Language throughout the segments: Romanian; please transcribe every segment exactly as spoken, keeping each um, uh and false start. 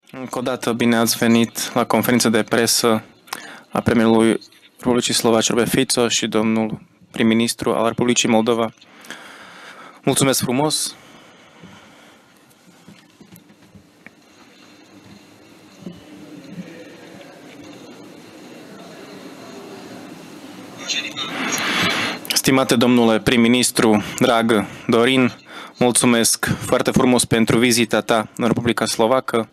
Încă o dată bine ați venit la conferința de presă a premierului Republicii Slovacia Robert Fico și domnul prim-ministru al Republicii Moldova. Mulțumesc frumos! Stimate domnule prim-ministru, dragă Dorin, mulțumesc foarte frumos pentru vizita ta în Republica Slovacă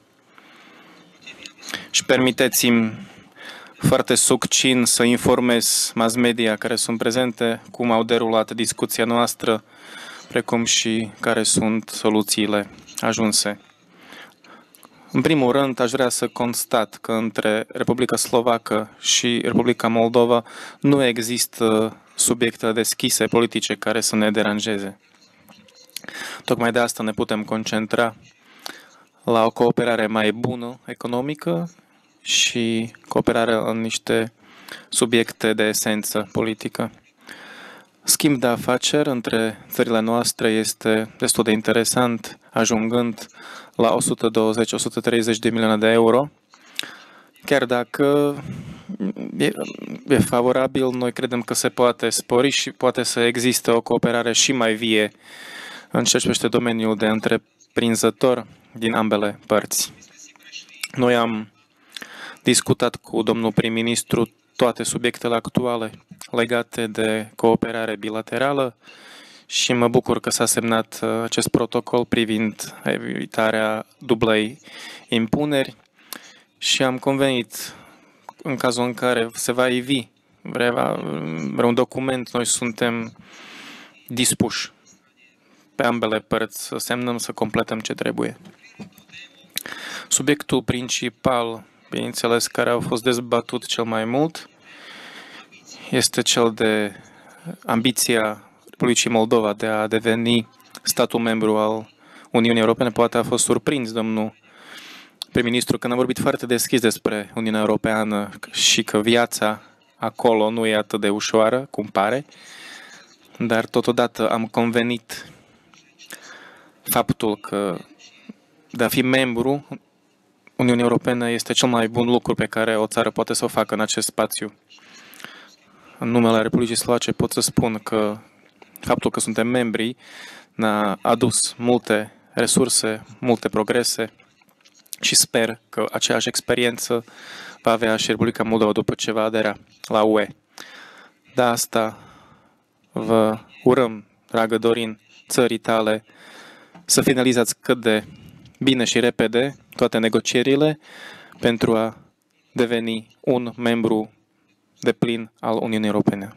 și permiteți-mi foarte succint să informez mass media care sunt prezente cum au derulat discuția noastră, precum și care sunt soluțiile ajunse. În primul rând, aș vrea să constat că între Republica Slovacă și Republica Moldova nu există subiecte deschise politice care să ne deranjeze. Tocmai de asta ne putem concentra la o cooperare mai bună economică și cooperare în niște subiecte de esență politică. Schimb de afaceri între țările noastre este destul de interesant, ajungând la o sută douăzeci - o sută treizeci de milioane de euro. Chiar dacă e, e favorabil, noi credem că se poate spori și poate să existe o cooperare și mai vie în ceea ce privește domeniul de întreprinzător din ambele părți. Noi am discutat cu domnul prim-ministru toate subiectele actuale legate de cooperare bilaterală și mă bucur că s-a semnat acest protocol privind evitarea dublei impuneri și am convenit în cazul în care se va ivi vreun document, noi suntem dispuși pe ambele părți să semnăm, să completăm ce trebuie. Subiectul principal, bineînțeles, care a fost dezbătut cel mai mult, este cel de ambiția Republicii Moldova de a deveni statul membru al Uniunii Europene. Poate a fost surprins domnul prim-ministru când a vorbit foarte deschis despre Uniunea Europeană și că viața acolo nu e atât de ușoară, cum pare, dar totodată am convenit faptul că de a fi membru Uniunii Europene este cel mai bun lucru pe care o țară poate să o facă în acest spațiu. În numele Republicii Slovace pot să spun că faptul că suntem membri ne-a adus multe resurse, multe progrese și sper că aceeași experiență va avea și Republica Moldova după ce va adera la U E. De asta vă urăm, dragă Dorin, țării tale să finalizați cât de bine și repede toate negocierile pentru a deveni un membru deplin al Uniunii Europene.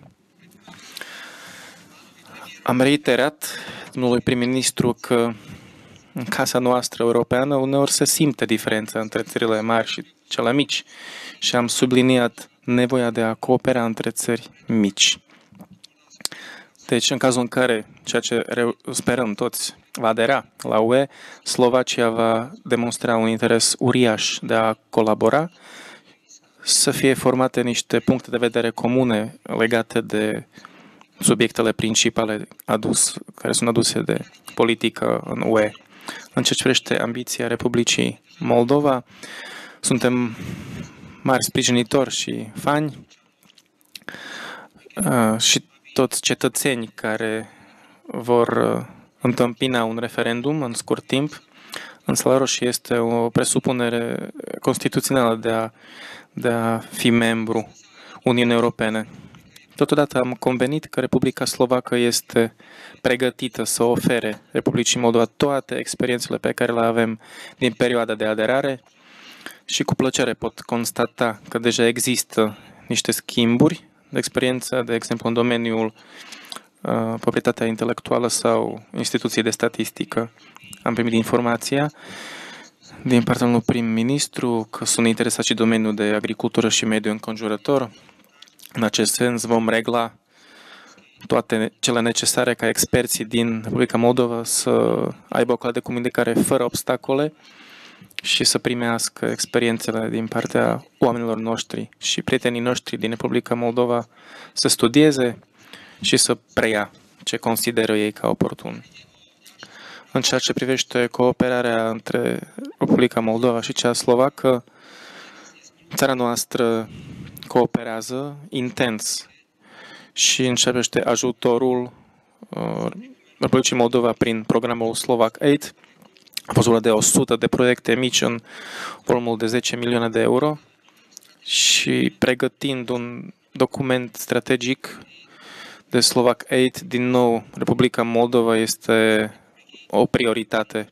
Am reiterat domnului prim-ministru că în casa noastră europeană uneori se simte diferența între țările mari și cele mici și am subliniat nevoia de a coopera între țări mici. Deci, în cazul în care, ceea ce sperăm toți, va adera la U E, Slovacia va demonstra un interes uriaș de a colabora, să fie formate niște puncte de vedere comune legate de subiectele principale adus, care sunt aduse de politică în U E. În ce privește ambiția Republicii Moldova, suntem mari sprijinitori și fani și toți cetățeni care vor întâmpina un referendum în scurt timp. În Sala Roșie este o presupunere constituțională de a, de a fi membru Uniunii Europene. Totodată am convenit că Republica Slovacă este pregătită să ofere Republicii Moldova toate experiențele pe care le avem din perioada de aderare și cu plăcere pot constata că deja există niște schimburi de experiență, de exemplu în domeniul uh, proprietatea intelectuală sau instituții de statistică. Am primit informația din partea unui prim-ministru că sunt interesați și domeniul de agricultură și mediu înconjurător. În acest sens vom regla toate cele necesare ca experții din Republica Moldova să aibă o cale de comunicare fără obstacole și să primească experiențele din partea oamenilor noștri și prietenii noștri din Republica Moldova să studieze și să preia ce consideră ei ca oportun. în ceea ce privește cooperarea între Republica Moldova și cea slovacă, țara noastră cooperează intens și începește ajutorul uh, Republicii Moldova prin programul Slovak Aid. A fost vorba de o sută de proiecte mici în volumul de zece milioane de euro și pregătind un document strategic de Slovak Aid, din nou, Republica Moldova este o prioritate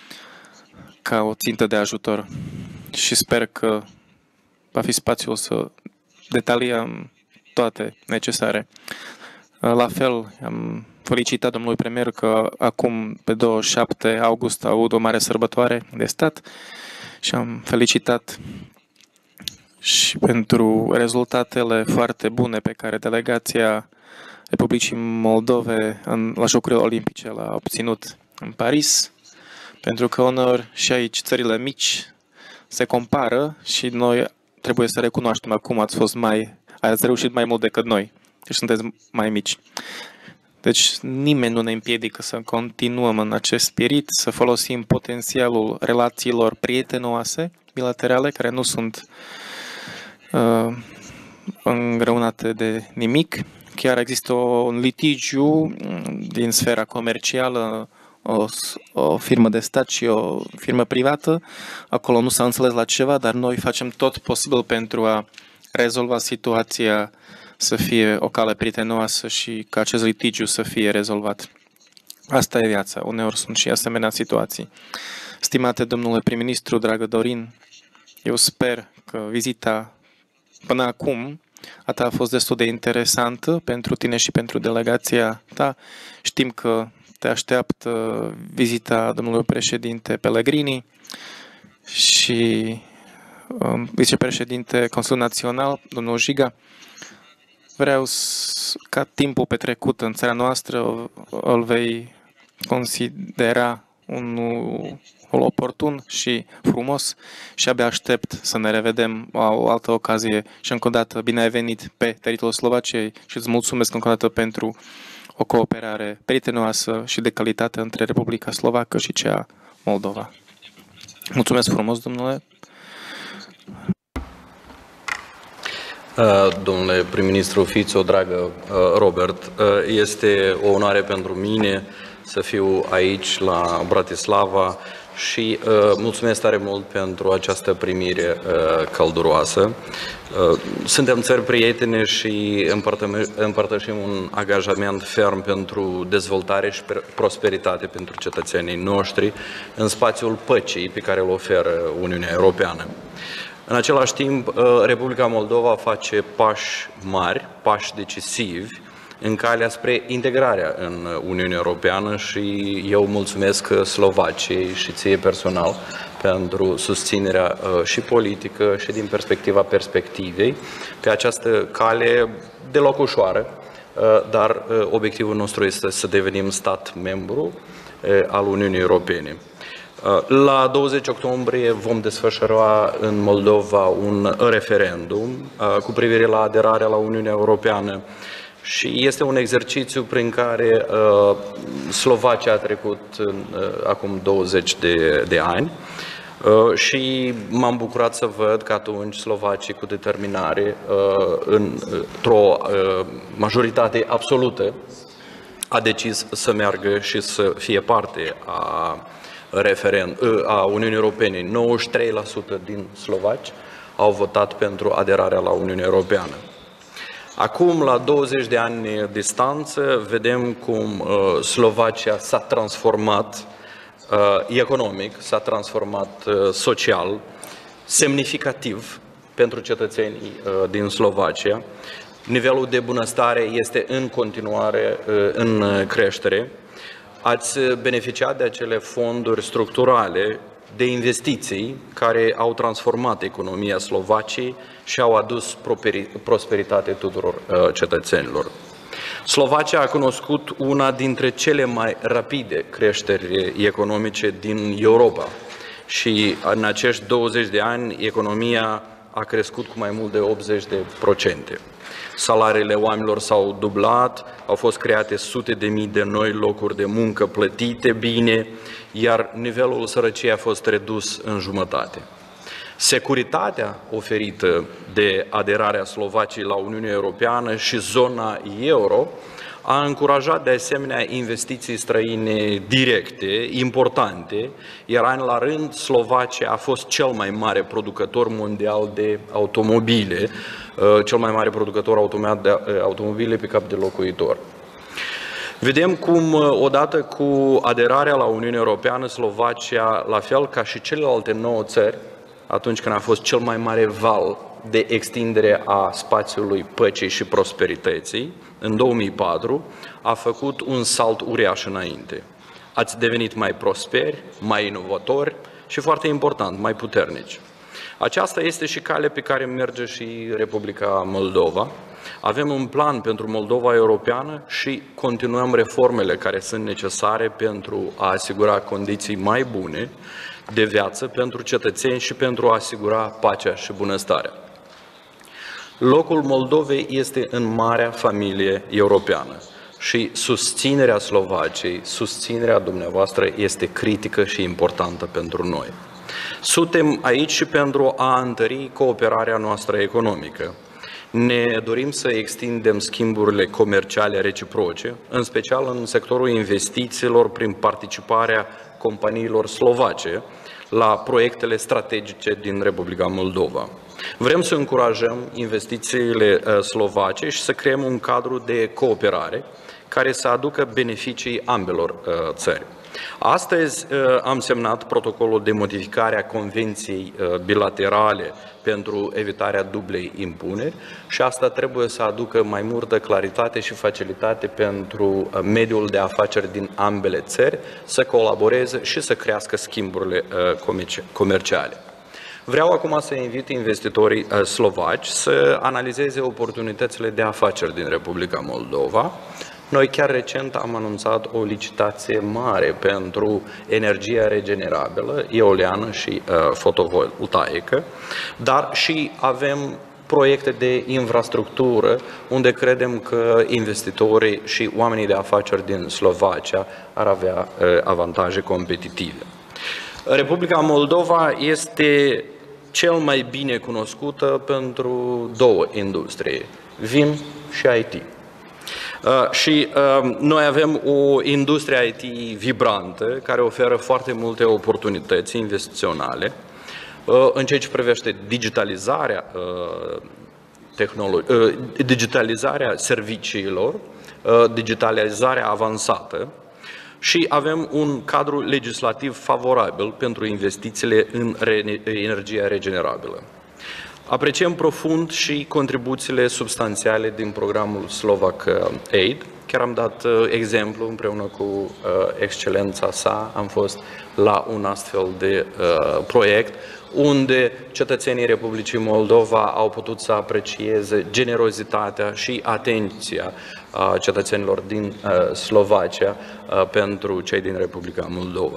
ca o țintă de ajutor și sper că va fi spațiul să detaliem toate necesare. La fel, am felicitat domnului premier că acum, pe douăzeci și șapte august, a avut o mare sărbătoare de stat și am felicitat și pentru rezultatele foarte bune pe care delegația Republicii Moldove în, la Jocurile Olimpice l-a obținut în Paris, pentru că uneori și aici țările mici se compară și noi trebuie să recunoaștem acum ați fost mai, ați reușit mai mult decât noi, deci sunteți mai mici. Deci nimeni nu ne împiedică să continuăm în acest spirit, să folosim potențialul relațiilor prietenoase, bilaterale, care nu sunt uh, îngreunate de nimic. Chiar există un litigiu din sfera comercială, o, o firmă de stat și o firmă privată. Acolo nu s-a înțeles la ceva, dar noi facem tot posibil pentru a rezolva situația, să fie o cale prietenoasă și ca acest litigiu să fie rezolvat. Asta e viața. Uneori sunt și asemenea situații. Stimate domnule prim-ministru, dragă Dorin, eu sper că vizita până acum a ta a fost destul de interesantă pentru tine și pentru delegația ta. Știm că te așteaptă vizita domnului președinte Pellegrini și um, vicepreședinte Consiliul Național, domnul Giga. Vreau ca timpul petrecut în țara noastră îl vei considera unul oportun și frumos și abia aștept să ne revedem la o altă ocazie și încă o dată bine ai venit pe teritoriul Slovaciei și îți mulțumesc încă o dată pentru o cooperare prietenoasă și de calitate între Republica Slovacă și cea Moldova. Mulțumesc frumos, domnule. Domnule prim-ministru Fico, dragă Robert, este o onoare pentru mine să fiu aici la Bratislava și uh, mulțumesc tare mult pentru această primire uh, călduroasă. Uh, suntem țări prietene și împărtășim un angajament ferm pentru dezvoltare și prosperitate pentru cetățenii noștri în spațiul păcii pe care îl oferă Uniunea Europeană. În același timp, Republica Moldova face pași mari, pași decisivi în calea spre integrarea în Uniunea Europeană și eu mulțumesc Slovaciei și ție personal pentru susținerea și politică și din perspectiva perspectivei pe această cale deloc ușoară, dar obiectivul nostru este să devenim stat membru al Uniunii Europene. La douăzeci octombrie vom desfășura în Moldova un referendum cu privire la aderarea la Uniunea Europeană și este un exercițiu prin care uh, Slovacia a trecut uh, acum douăzeci de, de ani uh, și m-am bucurat să văd că atunci slovacii cu determinare, uh, într-o uh, majoritate absolută, a decis să meargă și să fie parte a, referend, a Uniunii Europene. nouăzeci și trei la sută din slovaci au votat pentru aderarea la Uniunea Europeană. Acum, la douăzeci de ani distanță, vedem cum uh, Slovacia s-a transformat uh, economic, s-a transformat uh, social, semnificativ pentru cetățenii uh, din Slovacia. Nivelul de bunăstare este în continuare uh, în creștere. Ați beneficiat de acele fonduri structurale de investiții care au transformat economia Slovaciei și au adus prosperitate tuturor uh, cetățenilor. Slovacia a cunoscut una dintre cele mai rapide creșteri economice din Europa și în acești douăzeci de ani economia a crescut cu mai mult de optzeci de procente. salariile oamenilor s-au dublat, au fost create sute de mii de noi locuri de muncă plătite bine, iar nivelul sărăciei a fost redus în jumătate. Securitatea oferită de aderarea Slovaciei la Uniunea Europeană și zona euro a încurajat de asemenea investiții străine directe, importante, iar an la rând Slovacia a fost cel mai mare producător mondial de automobile, cel mai mare producător automat de automobile pe cap de locuitor. Vedem cum, odată cu aderarea la Uniunea Europeană, Slovacia, la fel ca și celelalte nouă țări, atunci când a fost cel mai mare val de extindere a spațiului păcii și prosperității, în două mii patru, a făcut un salt uriaș înainte. Ați devenit mai prosperi, mai inovatori și, foarte important, mai puternici. Aceasta este și calea pe care merge și Republica Moldova. Avem un plan pentru Moldova europeană și continuăm reformele care sunt necesare pentru a asigura condiții mai bune de viață pentru cetățeni și pentru a asigura pacea și bunăstarea. Locul Moldovei este în marea familie europeană și susținerea Slovaciei, susținerea dumneavoastră este critică și importantă pentru noi. Suntem aici și pentru a întări cooperarea noastră economică. Ne dorim să extindem schimburile comerciale reciproce, în special în sectorul investițiilor prin participarea companiilor slovace la proiectele strategice din Republica Moldova. Vrem să încurajăm investițiile slovace și să creăm un cadru de cooperare care să aducă beneficii ambelor țări. Astăzi am semnat protocolul de modificare a Convenției bilaterale pentru evitarea dublei impuneri și asta trebuie să aducă mai multă claritate și facilitate pentru mediul de afaceri din ambele țări să colaboreze și să crească schimburile comerciale. Vreau acum să invit investitorii slovaci să analizeze oportunitățile de afaceri din Republica Moldova. Noi chiar recent am anunțat o licitație mare pentru energia regenerabilă, eoliană și uh, fotovoltaică, dar și avem proiecte de infrastructură unde credem că investitorii și oamenii de afaceri din Slovacia ar avea uh, avantaje competitive. Republica Moldova este cel mai bine cunoscută pentru două industrie, vin și I T. Uh, și uh, noi avem o industrie I T vibrantă care oferă foarte multe oportunități investiționale uh, în ceea ce privește digitalizarea, uh, tehnolo- uh, digitalizarea serviciilor, uh, digitalizarea avansată și avem un cadru legislativ favorabil pentru investițiile în re- energia regenerabilă. Apreciem profund și contribuțiile substanțiale din programul Slovak Aid. Chiar am dat exemplu împreună cu excelența sa, am fost la un astfel de proiect unde cetățenii Republicii Moldova au putut să aprecieze generozitatea și atenția cetățenilor din Slovacia pentru cei din Republica Moldova.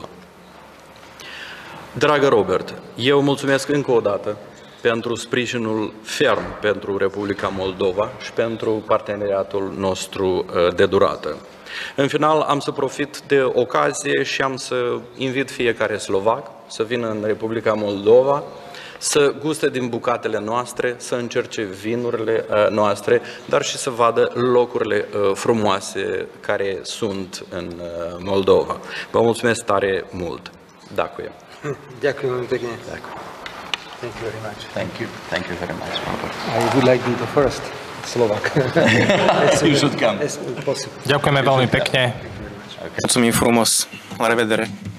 Dragă Robert, eu mulțumesc încă o dată pentru sprijinul ferm pentru Republica Moldova și pentru parteneriatul nostru de durată. În final, am să profit de ocazie și am să invit fiecare slovac să vină în Republica Moldova, să guste din bucatele noastre, să încerce vinurile noastre, dar și să vadă locurile frumoase care sunt în Moldova. Vă mulțumesc tare mult! Dacuie! Ďakujem pekne. Thank you very much. Thank you. Thank you very much, Robert. I would like to be the first Slovak. You should come. As possible. Ďakujeme veľmi pekne. Okay. Mulțumim frumos. La revedere.